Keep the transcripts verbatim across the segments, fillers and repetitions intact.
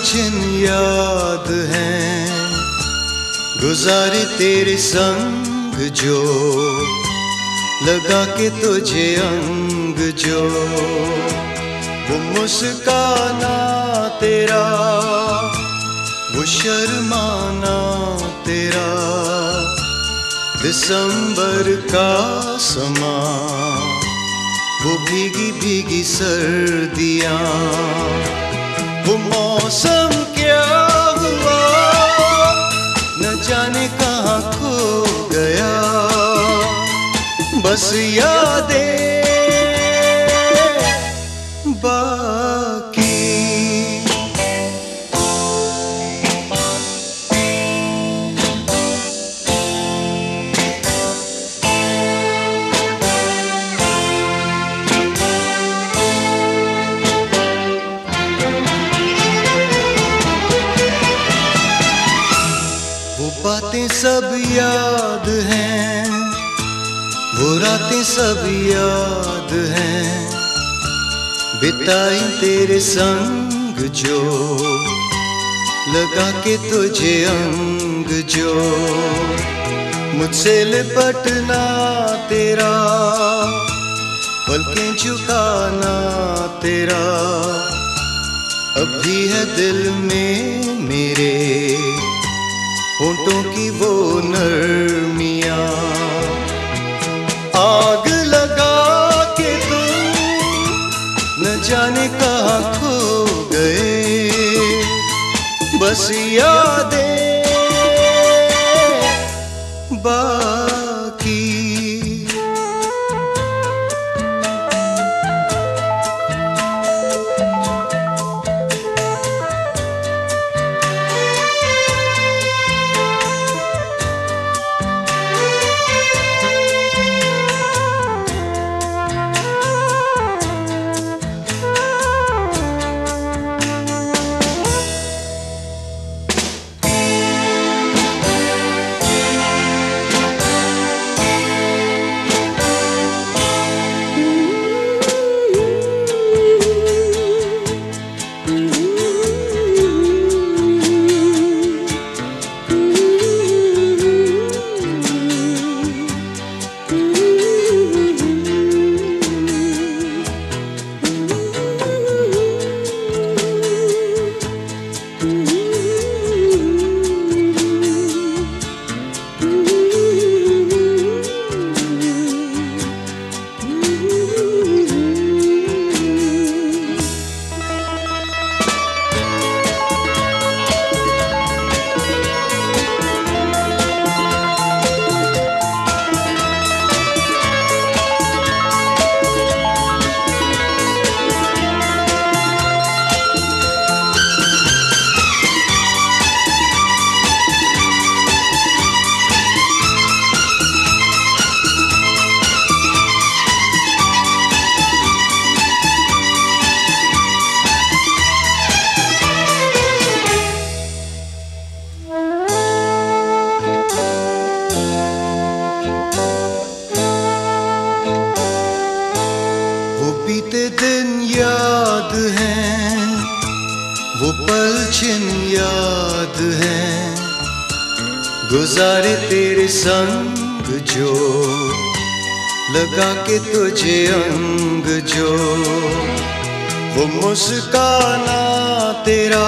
छिन याद हैं गुजारे तेरे संग जो, लगा के तुझे अंग जो। वो मुस्काना तेरा, वो शर्माना तेरा, दिसंबर का समा, वो भीगी भीगी सर्दियाँ। वो मौसम क्या हुआ न जाने कहाँ खो गया, बस यादें बाकी। वो बातें सब याद हैं, वो रातें सब याद हैं, बिताई तेरे संग जो, लगा के तुझे अंग जो। मुझसे लिपटना तेरा, पलकें झुकाना तेरा, अब भी है दिल में मेरे होंठों की वो नरमियाँ। आग लगा के तुम न जाने कहाँ खो गए, बस यादें बाकी। बीते दिन याद हैं, वो पल छिन याद हैं, गुजारे तेरे संग जो, लगा के तुझे अंग जो। वो मुस्काना तेरा,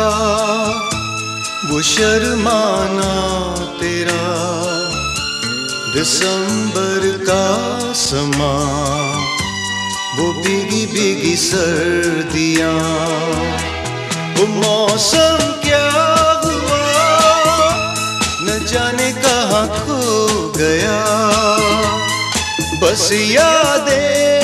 वो शर्माना तेरा, दिसंबर का समा, वो भीगी भीगी सर्दियाँ। वो मौसम क्या हुआ न जाने कहाँ खो गया, बस यादें